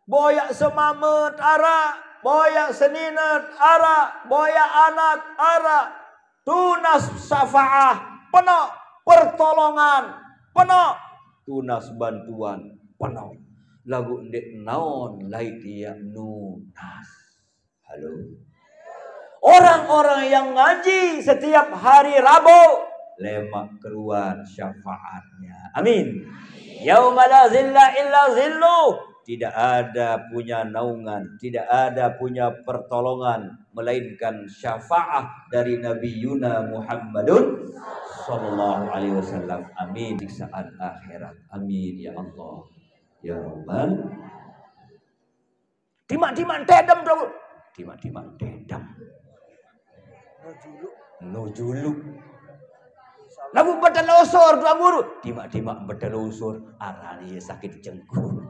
boyak semamet ara, boyak seninat ara, boyak anak ara, tunas syafaah penuh, pertolongan penuh, tunas bantuan penuh. Lagu ndek naon lai dia nunas. Halo. Orang-orang yang ngaji setiap hari Rabu lemak keluar syafaatnya. Amin. Yauma la zilla illa zillu. Tidak ada punya naungan, tidak ada punya pertolongan melainkan syafaat dari Nabi Yuna Muhammadun sallallahu alaihi wasallam. Amin. Di saat akhirat. Amin ya Allah. Ya Rabbal. Timak-timak dedam dong. Timak-timak dedam. Nujuluk. Lagu betelusur dua guru. Timak-timak betelusur. Arani sakit jengkul.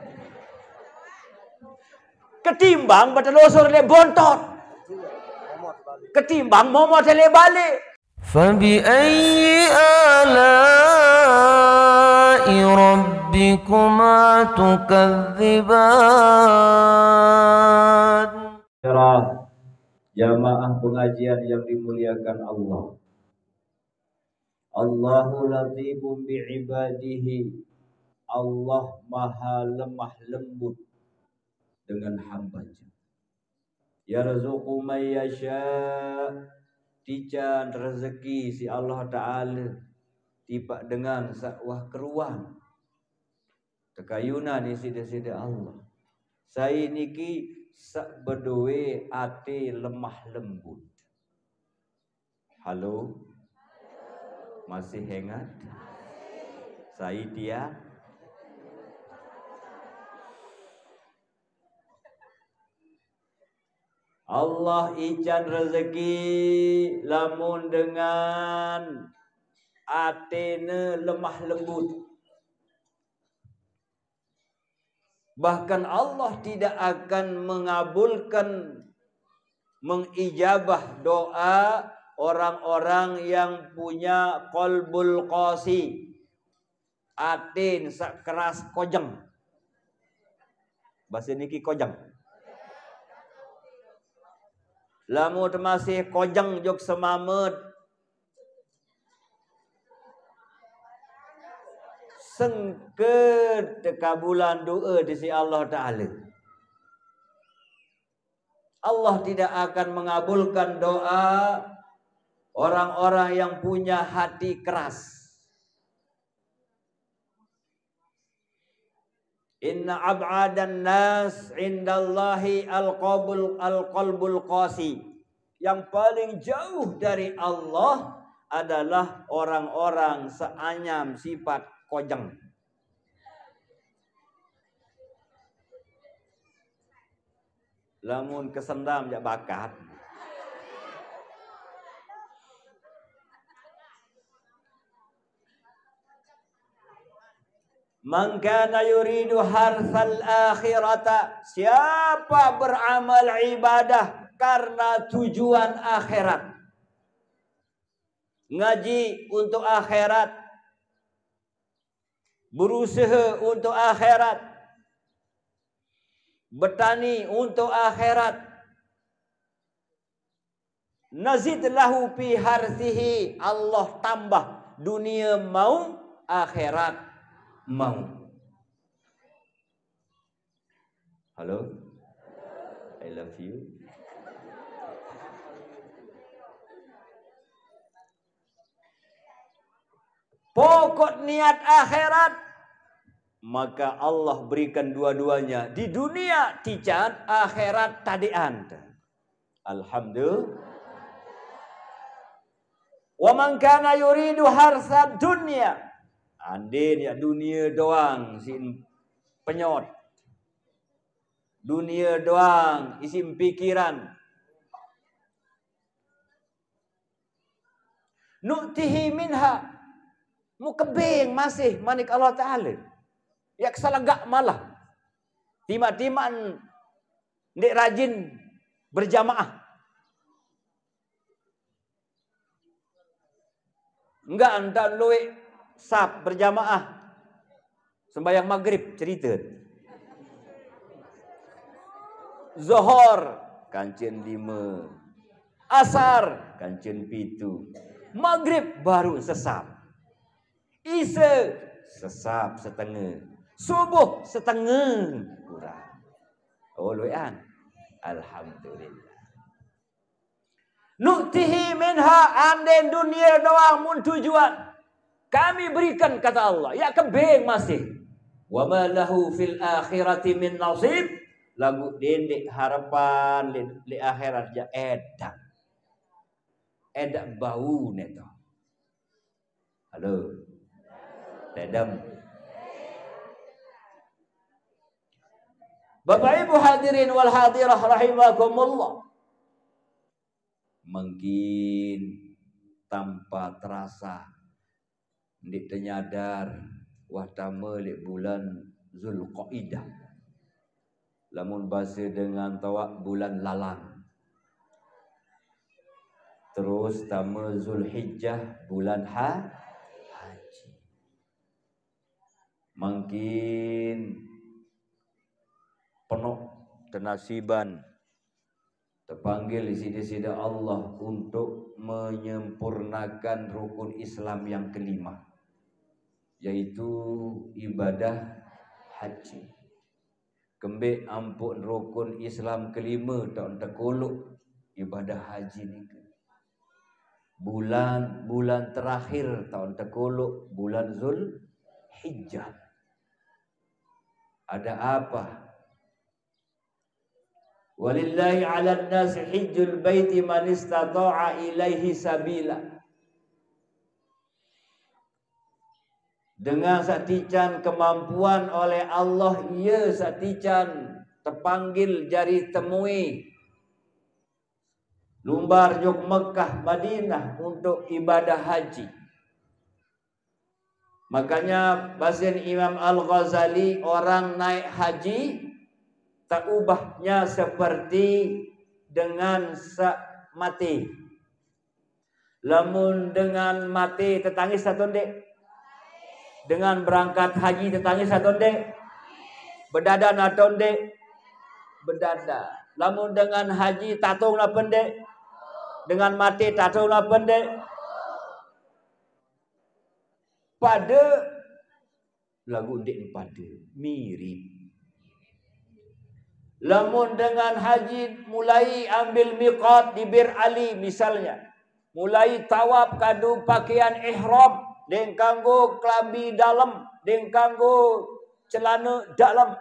Ketimbang betelusur le bontot. Ketimbang momot le balik. فبأي آلاء ربكما تكذبان. Jamaah pengajian yang dimuliakan Allah. Allahu latifun bi'ibadihi. Allah maha lemah lembut dengan hambanya. Yarzuqu man yasha. Tijan rezeki si Allah Ta'ala tiba dengan sakwah keruan. Tekayunan isi-isi Allah. Saya niki sak bedowe ati lemah lembut. Halo? Masih hengat? Saya dia. Allah ican rezeki lamun dengan atene lemah lembut. Bahkan Allah tidak akan mengabulkan, mengijabah doa orang-orang yang punya qalbul qasi, atin keras kojeng. Bahasa niki kojeng. Lamun masih kojeng jok semamet, sengket kabulan doa di si Allah Ta'ala. Allah tidak akan mengabulkan doa orang-orang yang punya hati keras. Inna ab'adan nas indallahi al-qalbul qasi. Yang paling jauh dari Allah adalah orang-orang seanyam sifat kojeng. Lamun kesendam jak bakat. Man kana yuridu harsal akhirata. Siapa beramal ibadah karena tujuan akhirat. Ngaji untuk akhirat. Berusaha untuk akhirat. Bertani untuk akhirat. Nazid lahu fi harsihi. Allah tambah. Dunia mau, akhirat mau. Halo? I love you. Pokok niat akhirat, maka Allah berikan dua-duanya. Di dunia tijan, akhirat tadian. Alhamdulillah. Wa man kana yuridu harsad dunya. Andin ya dunia doang sin penyot. Dunia doang isi pikiran. Nu'tihi minha. Mukebing masih manik Allah Ta'ala. Ya kesalagak malah. Timak-timaan ndik rajin berjamaah. Enggak anda luwe sab berjamaah sembahyang maghrib cerita. Zuhur kancen 5. Asar kancen 7. Maghrib baru sesap. Isya sesap setengah. Subuh setengah kurang. Oh loyan. Alhamdulillah. Nu'tihi minha anden dunia doang mun tujuan. Kami berikan kata Allah. Ya kebeng masih. Wa ma lahu fil akhirati min nasib. Lagu dendek harapan li akhirat ja edak. Edak bau neto. Halo. Dedam. Bapak Ibu hadirin wal hadirah rahimakumullah. Mungkin tanpa terasa ndik ternyadar wahtama li bulan Zulqaidah. Lamun bahasa dengan tawak bulan lalang. Terus tama Zulhijjah bulan haji. Mungkin penuh tenasiban terpanggil di sini Allah untuk menyempurnakan rukun Islam yang kelima, yaitu ibadah haji. Kembali ampun rukun Islam kelima tak terkolok ibadah haji ni. Bulan terakhir tahun terkolok bulan Zulhijjah. Ada apa? Walillahi 'alan nas hijjul baiti man istata'a ilaihi sabila. Dengan satican kemampuan oleh Allah, ia satican terpanggil jari temui lumbar jog Mekah Madinah untuk ibadah haji. Makanya bahasan Imam Al-Ghazali, orang naik haji tak ubahnya seperti dengan mati. Lamun dengan mati tetangis satu dek. Dengan berangkat haji tetangis satu dek. Berdadan atau dek. Berdada. Lamun dengan haji tatung lah pendek. Dengan mati tatung lah pendek. Pada lagu dek pada mirip. Lamun dengan haji mulai ambil miqat di Bir Ali misalnya. Mulai tawaf kadu pakaian ihram. Deng kanggo kelambi dalam. Deng kanggo celana dalam.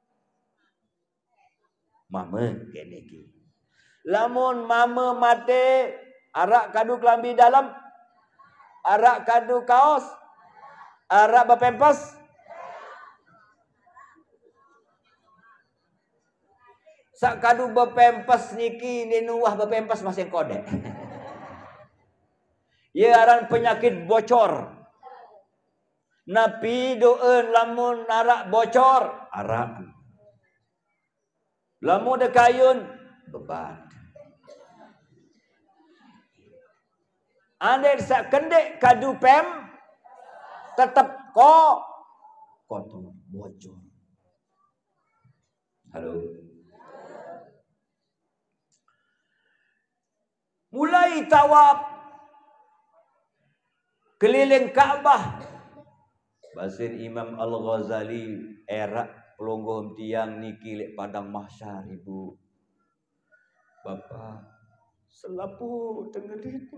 Mama kene ki. Lamun mama mate arak kadu kelambi dalam. Arak kadu kaos. Arak berpempas. Sak kadu berpempas niki ninuah berpempas masih kode. Ia aran penyakit bocor. Napi doen lamun arak bocor, arak. Lamun dekayun beban. Ande sak kendek kadu pem tetap kotor bocor. Halo. Mulai tawaf keliling Ka'bah. Basin Imam Al-Ghazali era pelonggoh tiang niki lek padang mahsyar ibu. Bapak selapu tengerin.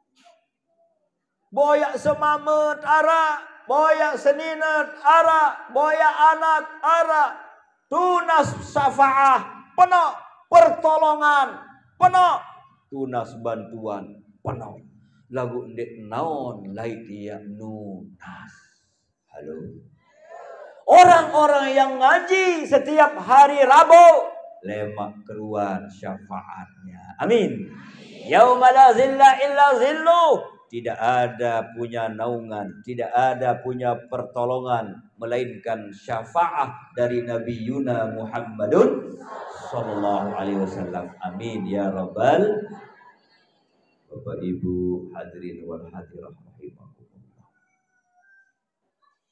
Boyak semamet arak, boyak seninat arak, boyak anak arak. Tunas syafaah, penuh pertolongan, penuh tunas bantuan, penuh. Lagu ndek naon lai dia nunas. Halo. Orang-orang yang ngaji setiap hari Rabu lemak keluar syafaatnya. Amin. Yauma la zilla illa zillu. Tidak ada punya naungan, tidak ada punya pertolongan melainkan syafaat dari Nabi Yuna Muhammadun sallallahu alaihi wasallam. Amin ya rabbal. Bapak Ibu hadirin wal hadirah rahimakumullah.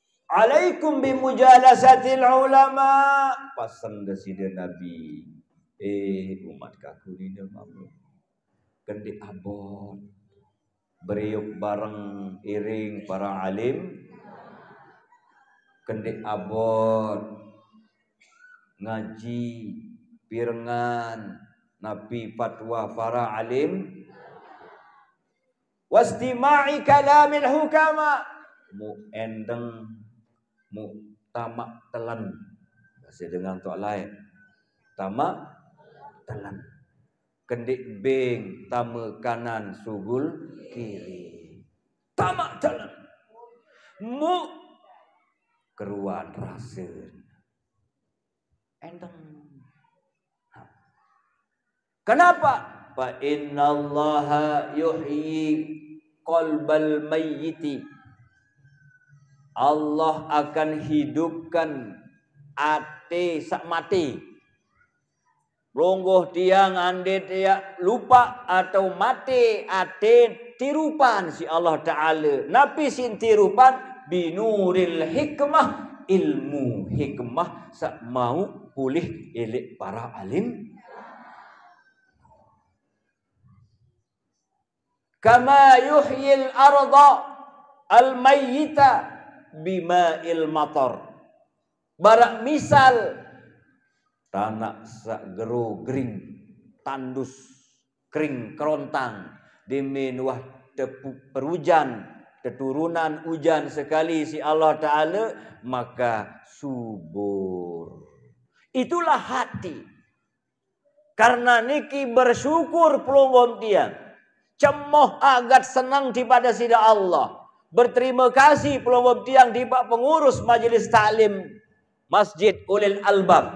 Alaikum bimujalasatil ulama. Pesan dari Nabi. Umat kaku ni dah mamu. Kendik abot. Beriuk bareng iring para alim. Kendik abot. Ngaji. Pirengan. Nabi fatwa para alim. Wastima'i kalamil hukama. Mu endeng. Mu tamak telan. Masih dengan tok lain. Tamak telan. Kendik beng tama kanan sugul kiri. Tamak telan. Mu keruan rasa. Endeng. Kenapa? Fa innallaha yuhyi qalbal mayyiti. Allah akan hidupkan ate sak mati. Ronggoh tiang ande dia lupa atau mati ate tirupan si Allah Ta'ala. Napi sin tirupan binuril hikmah. Ilmu hikmah sak mau pulih elek para alim. Kama yuhyil arda al-mayyita bima'il matar. Barak misal tanah sak geru gering tandus kering kerontang dimin wah tepu perujan keturunan hujan sekali si Allah Ta'ala maka subur. Itulah hati. Karena niki bersyukur pelonggon tiang. Cemoh agat senang daripada sida Allah. Berterima kasih pelonggon tiang di pengurus majlis taklim Masjid Ulil Albab.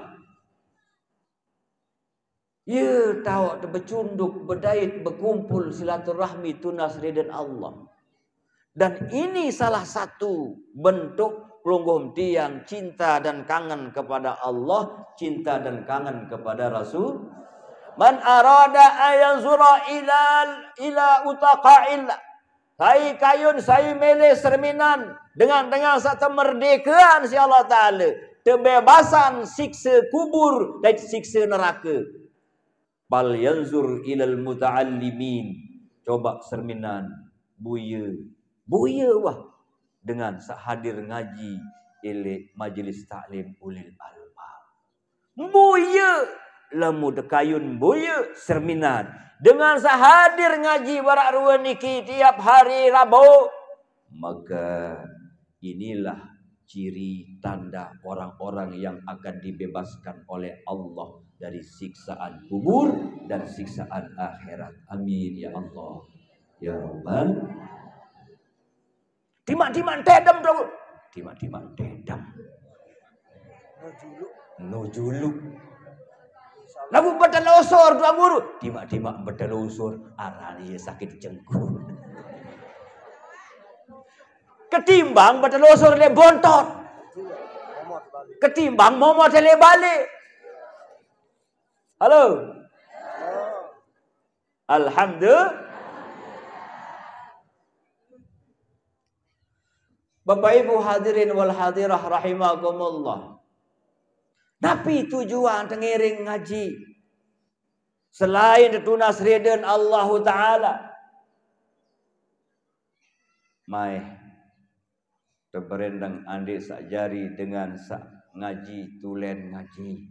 Ya tahu bercunduk, berdait, berkumpul silaturahmi tunas ridha Allah. Dan ini salah satu bentuk pelungguh tiang cinta dan kangen kepada Allah, cinta dan kangen kepada Rasul. Man arada ayanzura ila utaqa'il. Saya kayun, saya milih cerminan dengan satu kemerdekaan si Allah Ta'ala. Kebebasan siksa kubur dan siksa neraka. Bal yanzur ilal muta'allimin. Coba cerminan buya wah dengan hadir ngaji ele majlis taklim ulil albab. Buya lamu dekayun buya cerminan dengan hadir ngaji barak ruan niki tiap hari Rabu. Maka inilah ciri tanda orang-orang yang akan dibebaskan oleh Allah dari siksaan kubur dan siksaan akhirat. Amin ya Allah. Ya Rabbal. Timak-timak dedam dong. Timak-timak dedam. Nujuluk. Lagu betelosor tuan guru. Timak-timak betelosor. Arani sakit jengkul. Ketimbang betelosor le bontot. Ketimbang momot le balik. Halo. Alhamdulillah. Bapak Ibu hadirin wal hadirah rahimakumullah. Tapi tujuan tengiring ngaji selain tunas ridha Allah Ta'ala. Mai terberendang andi sak jari dengan sak ngaji tulen ngaji.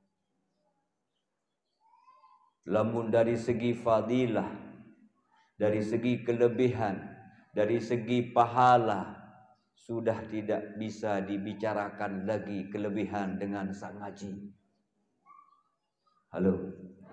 Lamun dari segi fadilah, dari segi kelebihan, dari segi pahala, sudah tidak bisa dibicarakan lagi kelebihan dengan sang ngaji. Halo.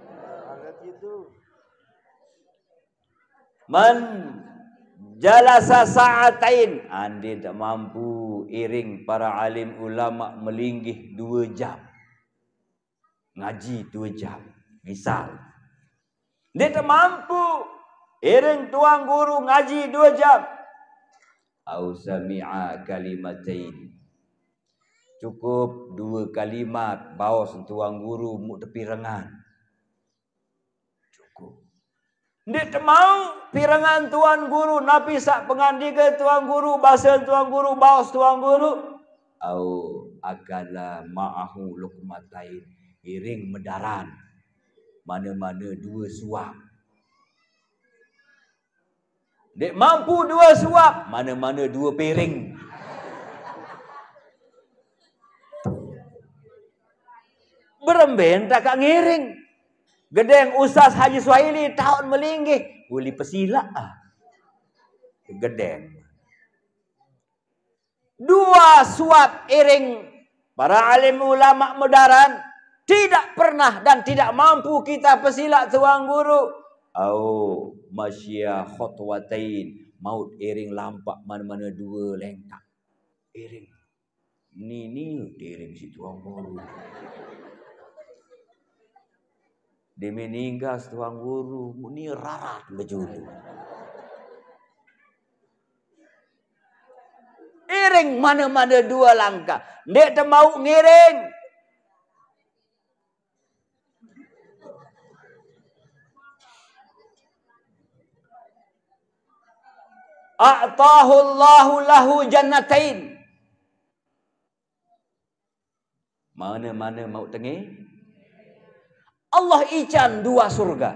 Man jalasa sa'atain. Andi tak mampu iring para alim ulama melinggih 2 jam. Ngaji 2 jam. Misal. Dia tak mampu iring tuang guru ngaji 2 jam. Au sami'a kalimatain. Cukup 2 kalimat bawas tuang guru mu tepi rengan. Cukup. Dia tak mau pirangan tuan guru napi sak pengandika tuan guru bahasa tuan guru bawas tuan guru. Au akala ma'ahu luqmatain. Iring medaran Mana-mana 2 suap. Dek mampu 2 suap, mana-mana 2 piring. Beremben tak kak ngiring. Gedeng Ustaz Haji Suhaili tahun melinggih. Boleh pesila Gedeng. 2 suap iring para alim ulama modern tidak pernah dan tidak mampu kita pesila tuan guru. Masya khotwatain. Maut iring lampak mana-mana 2 lengkap. Iring. Ni iring si tuan guru. Dia meninggal tuan guru. Ni rarat berjulu. Iring mana-mana 2 langkah. Dia tak mau ngiring. A'tahu Allahu lahu jannatain. Mana-mana mau tengih. Allah ican 2 surga.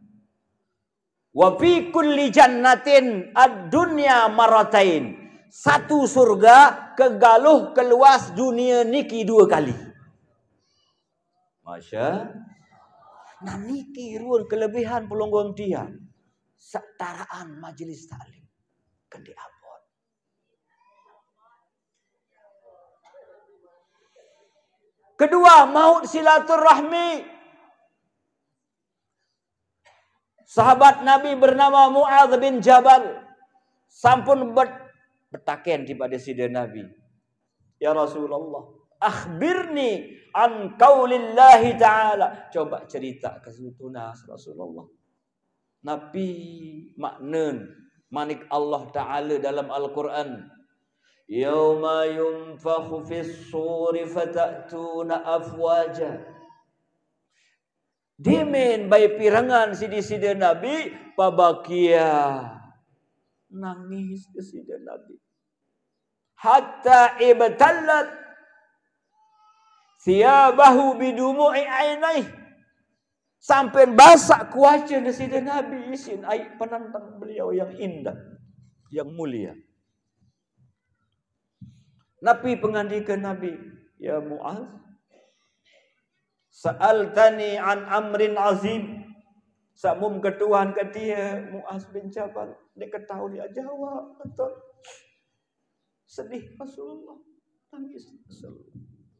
Wa fi kulli jannatin ad-dunya maratain. 1 surga kegaluh keluas dunia niki 2 kali. Masya. Nah niki ruang kelebihan pelonggon dia. Setaraan majelis taklim. Kendi abot. Kedua, maut silaturahmi. Sahabat Nabi bernama Mu'adz bin Jabal sampun bertaken kepada sidina Nabi. Ya Rasulullah, akhbirni an qaulillahi ta'ala. Coba cerita ke tunas Rasulullah. Nabi maknen manik Allah Ta'ala dalam Al-Quran. Yauma yunfakhu fis suri fatatuna afwaja. Dimen bayi pirangan sidi-sidi Nabi pabakia nangis ke sidi Nabi hatta ibtallat thiyabahu bidumu'i ainai sampai basah kuaca ke sidi Nabi isin air penantang beliau yang indah yang mulia. Nabi pengandikan Nabi, ya Mu'adz, sa'altani an amrin azim. Samum ketuhan ke dia Mu'adz bin Jabal. Dia ketahui dia jawab. Betul. Sedih Rasulullah. Tangis Rasulullah.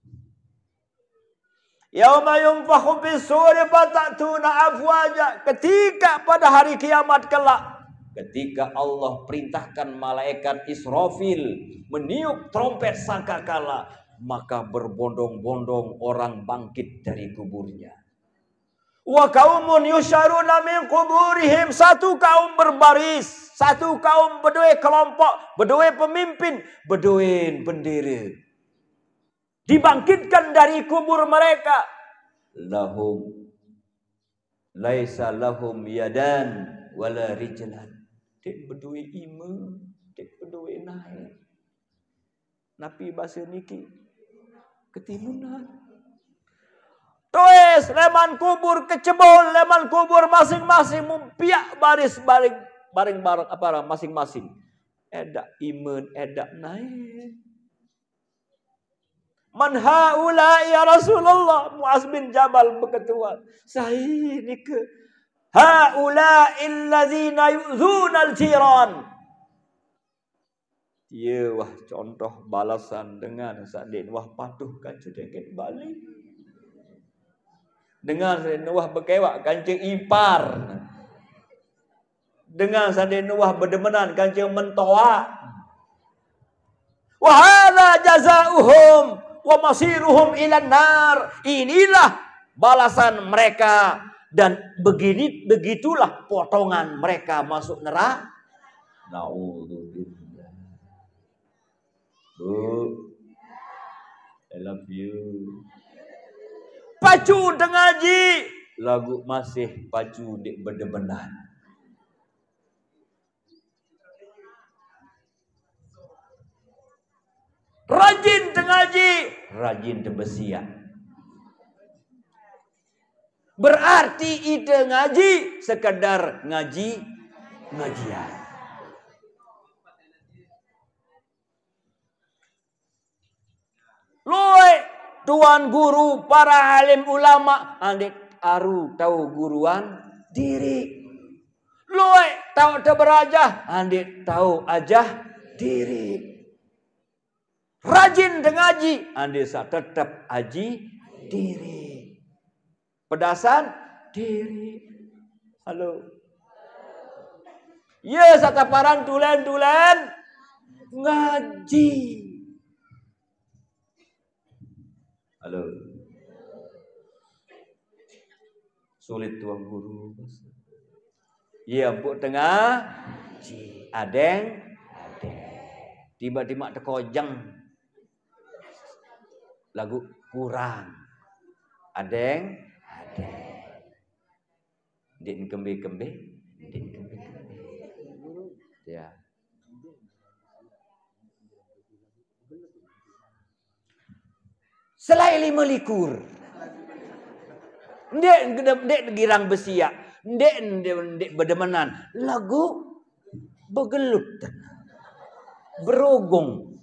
Yauma yunfakhu fis suri fatatuna afwaja. Ketika pada hari kiamat kelak. Ketika Allah perintahkan malaikat Israfil meniup trompet sangkakala. Maka berbondong-bondong orang bangkit dari kuburnya. Wa qaumun yusyaruna min kuburihim. 1 kaum berbaris, 1 kaum berdua kelompok, berdua pemimpin, berdua bendera. Dibangkitkan dari kubur mereka. Lahum laisa lahum yadan wala rijlan. Dek berdua ima, dek berdua naik. Nabi bahasa niki ketimunan. Tuis leman kubur kecebol, leman kubur masing-masing mumpiak baris bareng apa masing-masing. Edak iman, edak naik. Man haula ya Rasulullah. Mu'adz bin Jabal berketua. Saya ni ke haula illazina yu'zuna al-jiran. Ya wah contoh balasan dengan sadin wah patuh kan sedikit balik. Dengan sadin wah berkewak kancing ipar. Dengan sadin wah berdemenan kancing mentoa. Wa hadza jazaohum wa masiruhum ila nar. Inilah balasan mereka dan begitulah potongan mereka masuk neraka. Naudzubillah. Bu, I love you. Pacu dengaji. Lagu masih pacu dek berdebenan. Rajin dengaji. Rajin tebesian. Berarti ide ngaji sekedar ngajian. Loi tuan guru para alim ulama andek aru tahu guruan diri. Loi tahu berajah andek tahu ajah diri. Rajin dengaji andek sa tetap aji diri. Pedasan diri. Halo. Ya sataparang tulen ngaji. Halo. Sulit tuang guru. Ya empuk tengah. Adeng. Tiba-tiba tekojeng. Lagu kurang. Adeng. Din kembe. Ya. Selain 5 likur. Ndek girang besia. Ndek bedemenan. Lagu begelut. Berogong.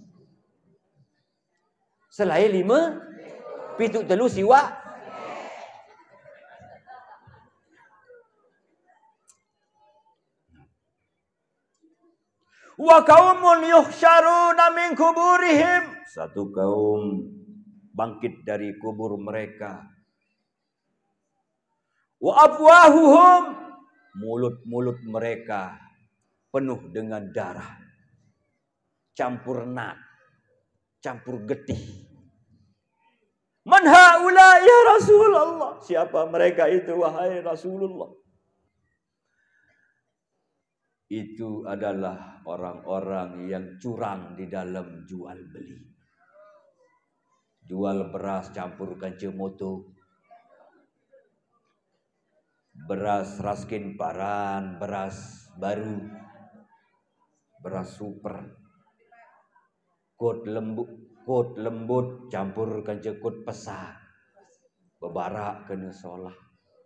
Selain 5 pituk telu siwa. Wa qaumun yuhsyaruna min kuburihim. Satu kaum bangkit dari kubur mereka. Wa afwahuhum. Mulut-mulut mereka penuh dengan darah. Campur nat. Campur getih. Man haula ya Rasulullah. Siapa mereka itu wahai Rasulullah? Itu adalah orang-orang yang curang di dalam jual beli. Jual beras campurkan cemoto. Beras raskin paran, beras baru. Beras super. Kot lembut campurkan cekut pesat. Bebarak kena solah.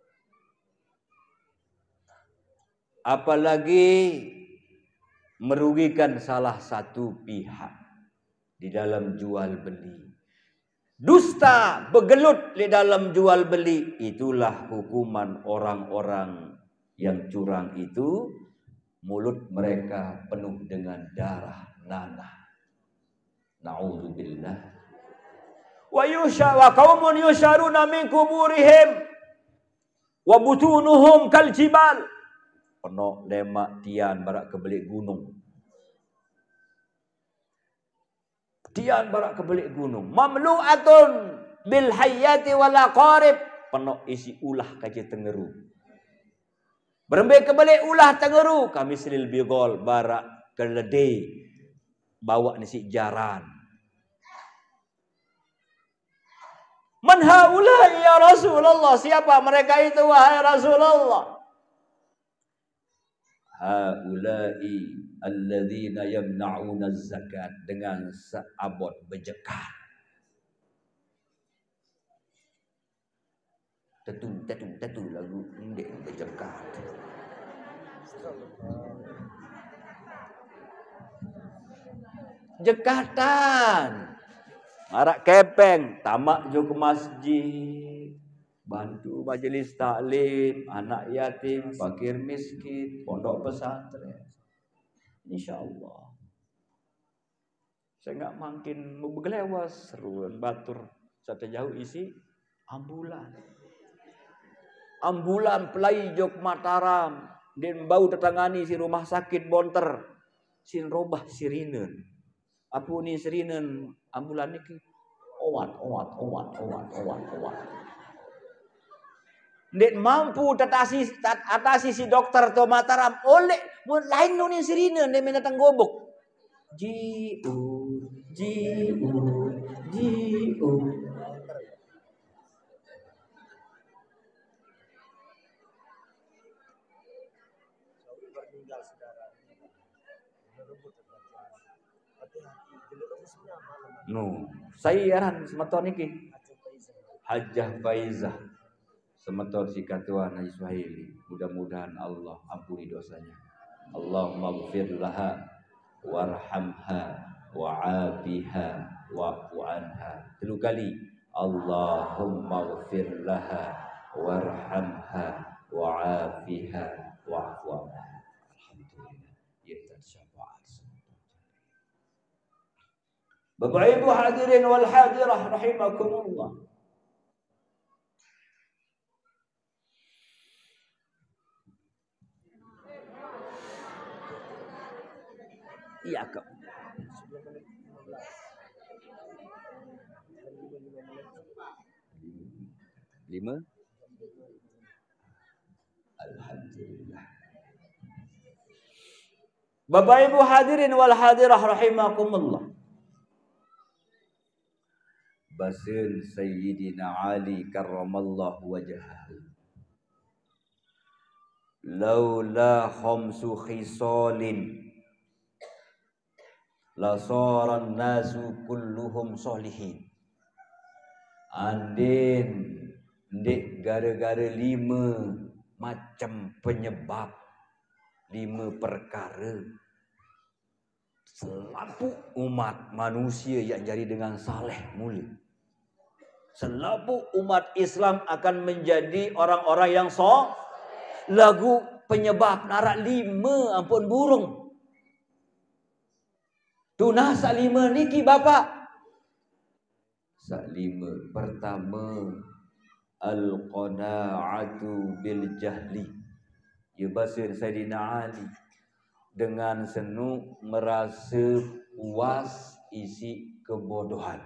Apalagi merugikan salah satu pihak di dalam jual beli. Dusta begelut di dalam jual beli. Itulah hukuman orang-orang yang curang itu. Mulut mereka penuh dengan darah nanah. Na'udzubillah. Wa qaumun yusyaruna min kuburihim wa butunuhum kal jibal. Penuh lemak tian barak kebelik gunung. Tian barak kebelik gunung. Mamlu'atun bil hayyati wal aqarib. Penuh isi ulah kaji tengeru. Berembik kebelik ulah tengeru. Kami silil bigol barak keledai. Bawa nasi jaran. Man haula ya Rasulullah. Siapa mereka itu wahai Rasulullah? Haula'i alladzina yamna'una zakat. Dengan seabot bejekat. Tetu lagu indek bejekat. Jekatan. Marak kepeng, tamak jo ke masjid. Bantu majelis taklim, anak yatim, fakir miskin, pondok pesantren. InsyaAllah. Saya enggak makin begelewas seruan batur. Satu jauh isi ambulan. Ambulan pelai jok Mataram. Dan bau tetangani si rumah sakit Bonter. Sin robah sirinen. Apa ni sirinen ambulan ni obat. Ndek mampu atasi si dokter to Mataram. Oleh lain ni sirinen dia minat gobok. Jiu. No, saya heran semeton niki. Hajah Faizah. Semeton si katuan Haji Suhaili. Mudah-mudahan Allah ampuni dosanya. Allahumma ighfir laha warhamha wa'afiha wa'fu anha. 3 kali. Allahumma ighfir laha warhamha wa'afiha wa'fu anha. Alhamdulillah. Ya tersyafaat. Bapak Ibu hadirin wal hadirah rahimakumullah. Iya, Kak. 5. Alhamdulillah. Bapak Ibu hadirin wal hadirah rahimakumullah. Basin Sayyidina Ali karramallahu wajhahu. Laula khamsu khisalin la saran nasu kulluhum solihin. Andin ndek gara-gara 5 macam penyebab, 5 perkara selapu umat manusia yang jadi dengan saleh mulia. Selapu umat Islam akan menjadi orang-orang yang lagu penyebab narak 5 ampun burung. Tunah sak 5 niki bapak. Sak 5 pertama al-qana'atu bil jahli. Ya basir Sayyidina Ali dengan senu merasa puas isi kebodohan.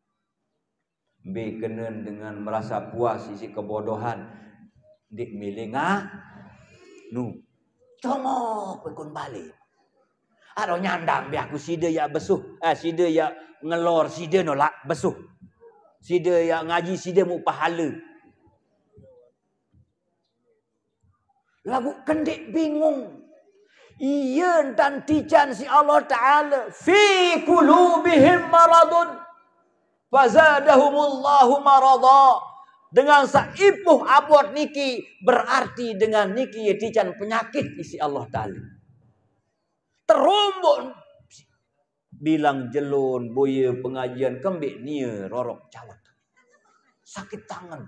B kenen dengan merasa puas isi kebodohan. Dik milih nu. Congok pekun balik. Ado nyandang biar aku sida ya besuh. Sida ya ngelor, sida nolak besuh. Sida ya ngaji, sida mu pahala. Lagu kendik bingung. Iya dan tijan si Allah Ta'ala. Fi kulubihim maradun. Fazadahumullahu marada. Dengan saipuh abot niki. Berarti dengan niki ya tijan penyakit isi Allah Ta'ala. Terumbun. Bilang jelun, boya pengajian kembik nia rorok cawat. Sakit tangan.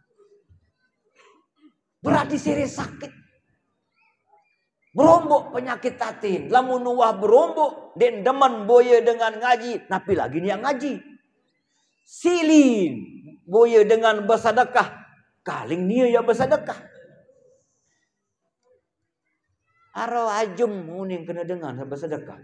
Berarti siri sakit. Berombok penyakit tatin. Lamun nuwah berombok. Den demen boya dengan ngaji. Napi lagi ni yang ngaji. Silin. Boya dengan bersedekah. Kaling nia yang bersedekah. Aro ajum muning kena dengar bersedekah.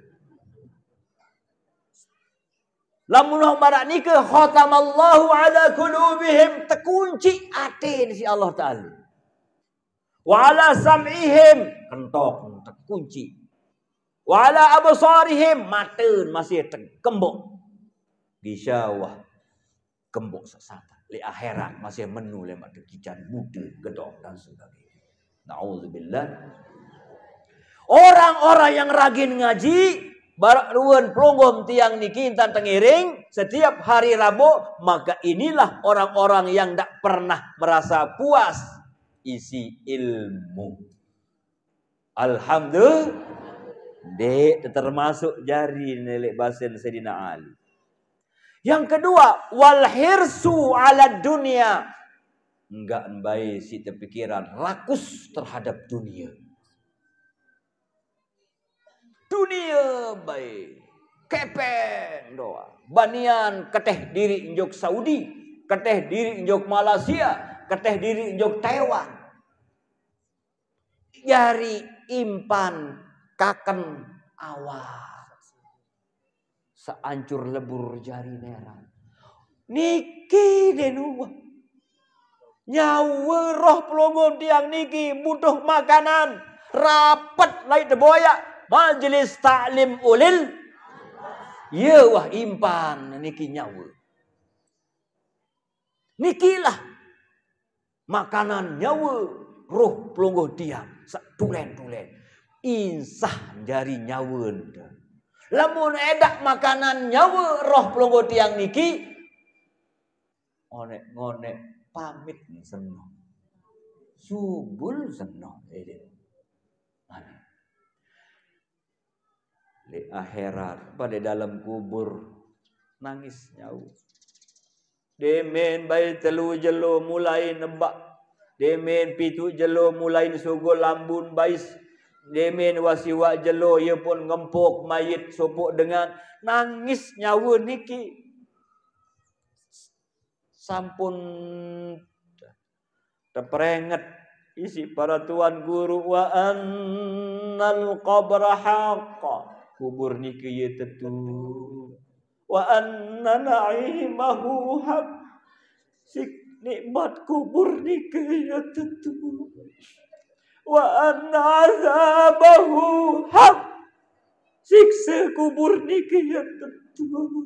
Lamun barak nikah khatamallahu ala qulubihim, terkunci atin si Allah Taala. Wa ala sam'ihim, kentok terkunci. Wa ala absarihim, mateun masih kembok. Gisyawah kembok sesata. Li akhirat masih menu lemak dekican buda gedok dan sebagainya. Nauzubillah. Orang-orang yang rajin ngaji, barak ruan pelonggom tiang niki intan tengiring setiap hari Rabu, maka inilah orang-orang yang tak pernah merasa puas isi ilmu. Alhamdulillah. Dek termasuk jari nelik basin Sayyidina Ali. Yang kedua, wal hirsu ala dunia. Enggak baik si terpikiran rakus terhadap dunia. Dunia baik. Kepen doa. Banian keteh diri injok Saudi. Keteh diri injok Malaysia. Keteh diri injok Taiwan. Jari impan kaken awas. Seancur lebur jari neran. Niki denuwa. Nyawa roh pelonggom tiang niki butuh makanan. Rapat lai teboyak. Majlis ta'lim ulil. Ya wah impan niki nyawa. Nikilah makanan nyawa roh pelungguh tiang. Sak tulen-tulen. Insah jari nyawa. Lamun edak makanan nyawa roh pelungguh tiang niki. Onek-ngonek pamit senang. subul seno. Di akhirat pada dalam kubur nangis nyau. Demen bayi telu jelo mulai nebak. Demen pitu jelo mulai sugul lambun bais. Demen wasiwa jelo ia pun ngempuk mayit sopok dengan nangis nyawa niki. Sampun terperenget isi para tuan guru wa annal qabra haqqa. Kubur niki ye tetu. Wa anna na'imahu haq. Si nikmat kubur niki ye tetu. Wa anna azabahu haq. Siksa kubur niki ye tetu.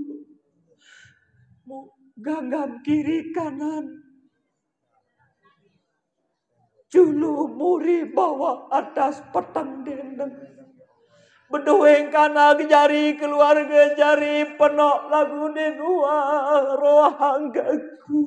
Ganggam kiri kanan. Julu muri bawah atas petang dendeng. Bedoeng kana jari keluarga jari penok lagu denua rohanggaku.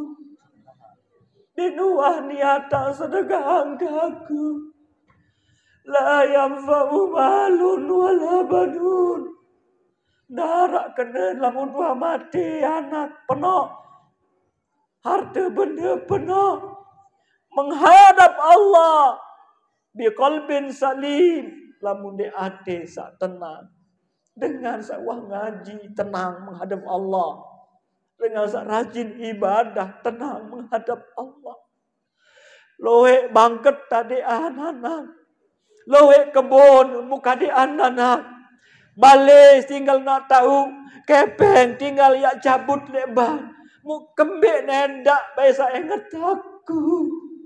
Denua niata sedekah anggaku. La yanfa'u malun wala banun. Darak kena lamun tua mati anak penok. Harta benda penok. Menghadap Allah. Biqalbin salim. Lamun di hati sak tenang. Dengan sak wah ngaji tenang menghadap Allah. Dengan sak rajin ibadah tenang menghadap Allah. Loe bangket tadi anak-anak. Loe kebun muka di anak-anak. Balik tinggal nak tahu. Kepeng tinggal ya cabut lebar. Mu kembik nendak baik saya ingat aku.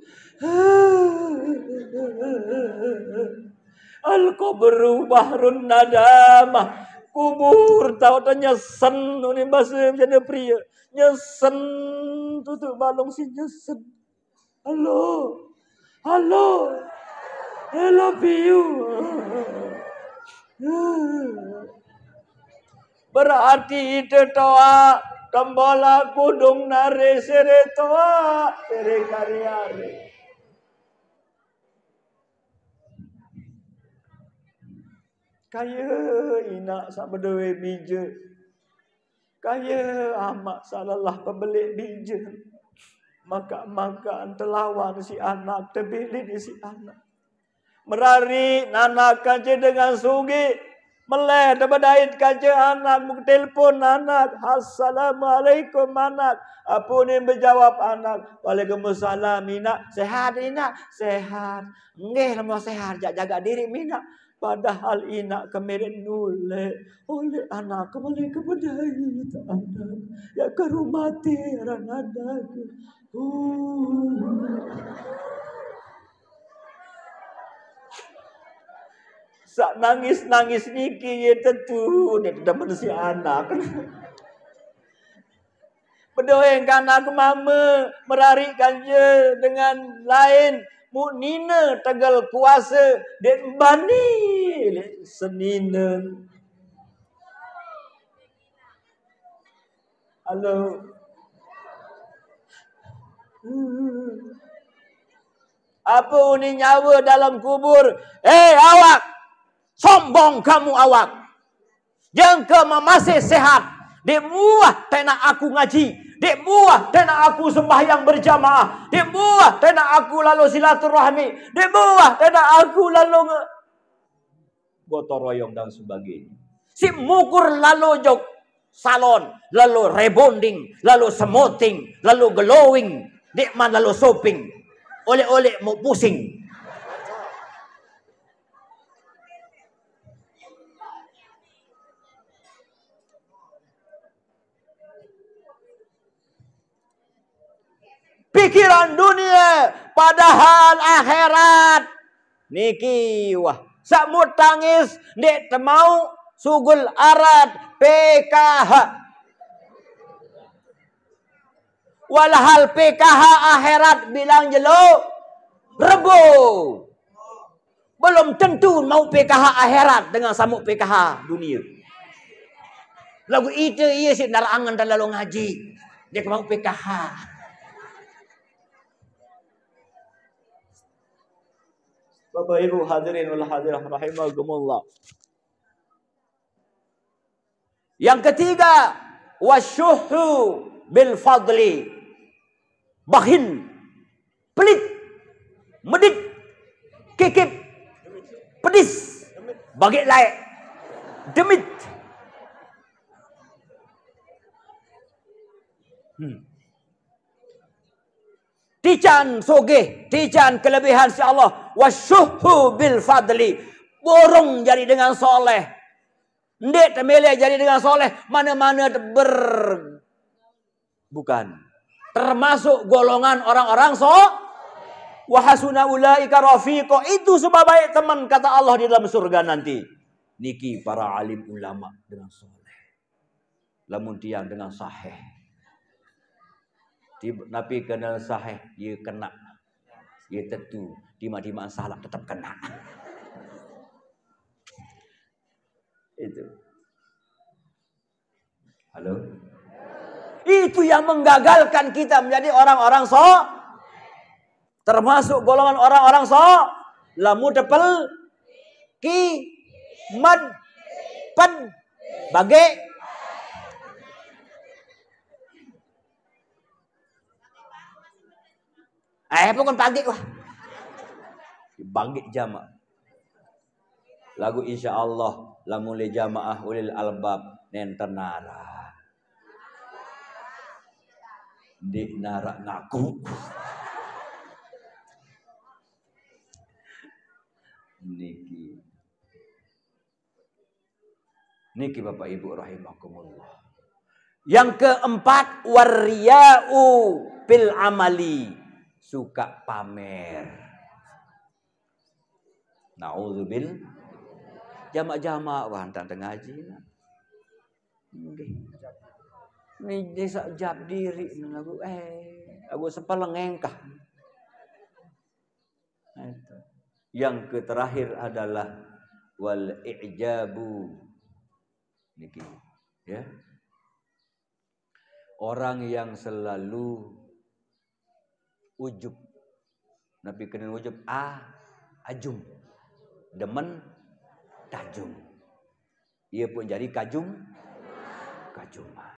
Al-qabru bahrun nadamah. Kubur tahu tak nyesen. Ini bahasa macam pria. Nyesen. Tutup balong si nyesen. Halo. Halo. I love you. Berarti itu toa. Tembola kudung nare sere toa. Sere kariare. Kaya inak sak berdewe bija. Kaya amak salalah pembelik bija. Maka telawan si anak. Terbilik si anak. Merari anak kaca dengan sugi. Meleh terbedait kaca anak. Telefon anak. Assalamualaikum anak. Apa ni berjawab anak. Waalaikumsalam inak. Sehat inak. Sehat. Nggih lama sehat. Jaga diri inak. Padahal inak kemirin nule oleh anak kembali kepada anak ya kerumati orang anak. Sak nangis niki ya tentu dia teman si anak. Berdoa kan aku mama merarikan je dengan lain. Mu nina tegal kuasa den bani senina. Halo. Apa ni nyawa dalam kubur? Awak. Sombong kamu awak. Jangka masih sehat. Dek muah tenak aku ngaji. Dek muah tenak aku sembahyang berjamaah. Dek muah tenak aku lalu silaturahmi. Dek muah tenak aku lalu gotong royong dan sebagainya. Si mukur lalu jok salon, lalu rebonding, lalu semoting, lalu glowing. Dek man lalu shopping. Oleh-oleh mau pusing. Pikiran dunia padahal akhirat niki wah sakmut tangis dek temau sugul arat PKH walhal PKH akhirat bilang jelo rebo belum tentu mau PKH akhirat dengan samuk PKH dunia lagu itu iya sih narangan dan lalu ngaji dia mau PKH. Bapak Ibu hadirin wal hadirah rahimakumullah. Yang ketiga, wasyuhu bil fadli. Bakhil, pelit, medit, kikip, pedis, bagi laik, demit. Tijan sogeh, tijan kelebihan si Allah. Wasyuhu bil fadli. Borong jadi dengan soleh. Ndek temele jadi dengan soleh. Mana-mana bukan. Termasuk golongan orang-orang wa hasuna ulaika rafiqa. Itu sebaik teman kata Allah di dalam surga nanti. Niki para alim ulama dengan soleh. Lamun tiang dengan sahih. Nabi kenal sahih, dia kena. Dia tentu. Dima-dima salah tetap kena. Itu. Halo? Itu yang menggagalkan kita menjadi orang-orang termasuk golongan orang-orang lamu tepel ki mad pad bage pokoknya pagi wah. Bangkit jamaah. Lagu insyaallah lamun li jamaah ulil albab nenten nara. Di nara ngaku. Niki Bapak Ibu rahimakumullah. Yang keempat wariya'u bil amali. Suka pamer. Na'udzubil. Jamak-jamak wah tante ngaji. Ini desa jab diri lagu aku sepeleng engkah. Yang terakhir adalah wal i'jabu. Niki ya. Orang yang selalu ujub. Nabi kenal ujub ajum. Demen tajum. Ia pun jadi kajum.